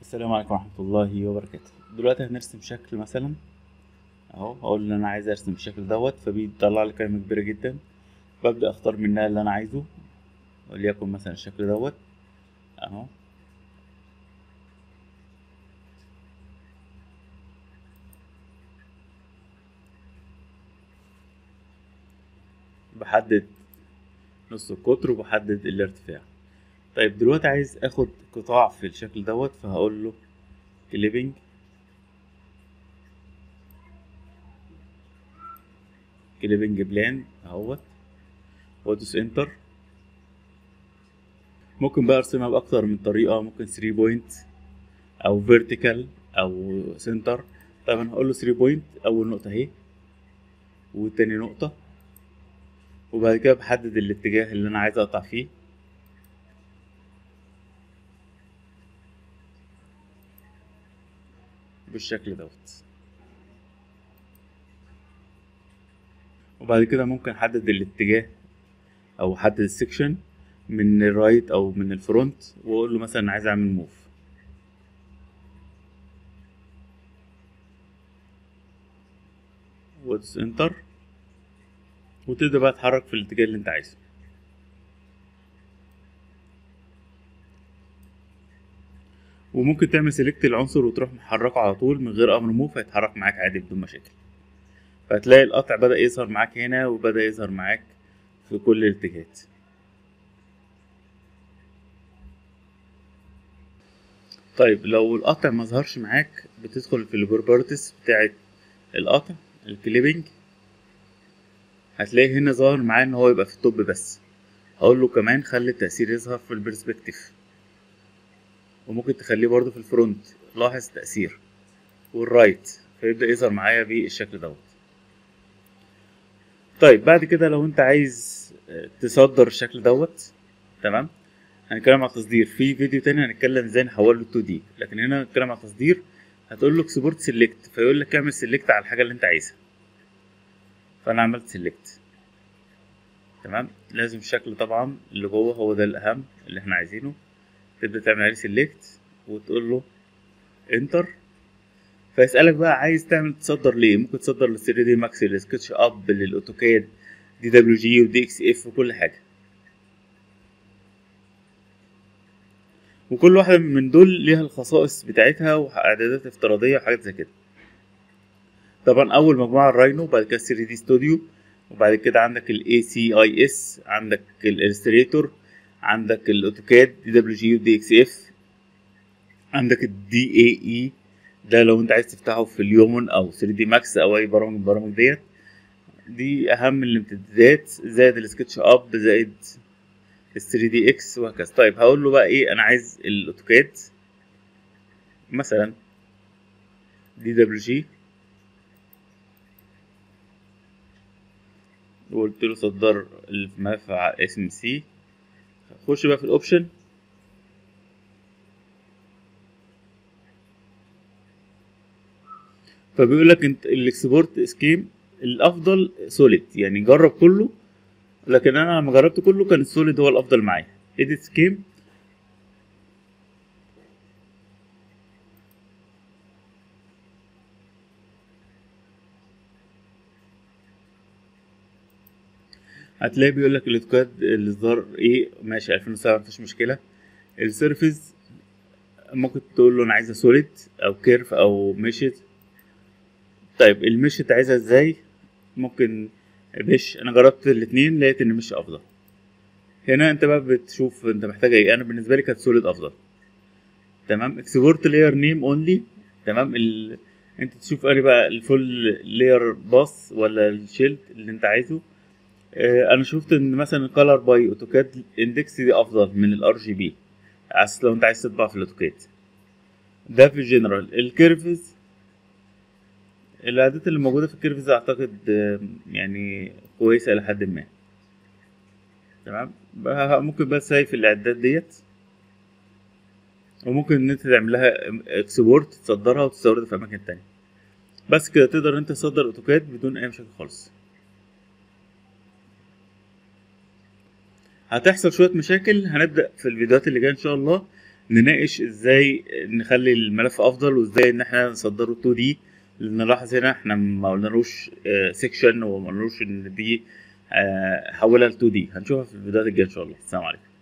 السلام عليكم ورحمة الله وبركاته. دلوقتي هنرسم شكل مثلا اهو، هقول ان انا عايز ارسم الشكل دوت، فبيطلع لي قائمة كبيرة جدا. ببدأ اختار منها اللي انا عايزه، وليكن مثلا الشكل دوت اهو. بحدد نص القطر وبحدد الارتفاع. طيب دلوقتي عايز اخد قطاع في الشكل دوت، فهقول له كليبنج، كليبنج بلان اهوت، وادوس انتر. ممكن بقى ارسمها باكتر من طريقة، ممكن 3 بوينت او فيرتيكال او سنتر. طيب انا هقول له 3 بوينت، اول نقطة اهي وتاني نقطة، وبعد كده بحدد الاتجاه اللي انا عايز اقطع فيه بالشكل دوت. وبعد كده ممكن احدد الاتجاه او احدد السكشن من الرايت او من الفرونت، واقول له مثلا عايز اعمل موف، وادوس انتر، وتبدا بقى تتحرك في الاتجاه اللي انت عايزه. وممكن تعمل سيلكت العنصر وتروح محركه على طول من غير امر موف، هيتحرك معاك عادي بدون مشاكل. فهتلاقي القطع بدأ يظهر معاك هنا، وبدأ يظهر معاك في كل الاتجاهات. طيب لو القطع ما ظهرش معاك، بتدخل في البروبرتيز بتاعة القطع، الكليبنج، هتلاقي هنا ظاهر معاه ان هو يبقى في التوب بس. هقول له كمان خلي التأثير يظهر في البرسبكتيف، وممكن تخليه برضه في الفرونت، لاحظ التأثير، والرايت، فيبدأ يظهر معايا بالشكل دوت. طيب بعد كده لو انت عايز تصدر الشكل دوت، تمام، هنتكلم على التصدير في فيديو تاني، هنتكلم ازاي نحوله 2D، لكن هنا هنتكلم على التصدير. هتقول له اكسبورت سيلكت، فيقول لك اعمل سيلكت على الحاجة اللي انت عايزها، فانا عملت سيلكت. تمام، لازم الشكل طبعا اللي جوه هو ده الاهم اللي احنا عايزينه. تبدأ تعمل عليه سيلكت وتقول له انتر. فيسألك بقى عايز تعمل تصدر ليه، ممكن تصدر لل 3 دي ماكس، للسكتش اب، للاوتوكاد، دي دبليو جي ودي اكس اف وكل حاجة. وكل واحدة من دول ليها الخصائص بتاعتها واعدادات افتراضية وحاجات زي كده. طبعا اول مجموعة الراينو، بعد كده 3 دي ستوديو، وبعد كده عندك الاي سي اي اس، عندك الالستريتور، عندك الاوتوكاد دي دبليو جي ودي اكس اف، عندك الدي اي اي، ده لو انت عايز تفتحه في اليومن او 3 دي ماكس او اي برامج من البرامج ديت. دي اهم الامتدادات، زائد السكتش اب، زائد ال 3 دي اكس وهكذا. طيب هقول له بقى ايه، انا عايز الاوتوكاد مثلا دي دبليو جي، وقلت له صدر الملف على اسم سي. خش بقى في الاوبشن، فبيقول لك انت الاكسبورت سكيم الافضل سوليد، يعني جرب كله، لكن انا لما جربت كله كان السوليد هو الافضل معايا. اديت سكيم، هتلاقي بيقول لك الاوتوكاد الاصدار ايه، ماشي 2007 مفيش مشكله. السيرفيس ممكن تقول له انا عايزها سوليد او كيرف او مشت. طيب المشت عايزها ازاي؟ ممكن مش، انا جربت الاتنين لقيت ان مش افضل. هنا انت بقى بتشوف انت محتاج ايه، انا بالنسبه لي كانت سوليد افضل. تمام، اكسبورت لاير نيم اونلي. تمام، انت تشوف قال بقى الفول لاير باص ولا الشيلد اللي انت عايزه. انا شفت ان مثلا الكالر باي اوتوكاد اندكس دي افضل من الار جي بي، عشان لو انت عايز تطبع في الاوتوكاد. ده في الجنرال. الكيرفز، الاعدادات اللي موجوده في الكيرفز اعتقد يعني كويسه الى حد ما. تمام، ممكن بس هي في الاعدادات ديت، وممكن ان انت تعمل لها اكسبورت، تصدرها وتستوردها في اماكن تانية. بس كده تقدر انت تصدر اوتوكاد بدون اي مشاكل خالص. هتحصل شويه مشاكل هنبدا في الفيديوهات اللي جايه ان شاء الله، نناقش ازاي نخلي الملف افضل، وازاي ان احنا نصدره 2 دي. نلاحظ هنا احنا ما قلنالوش سيكشن، وما قلنالوش ان دي حولها ل 2 دي. هنشوفها في الفيديوهات الجايه ان شاء الله. السلام عليكم.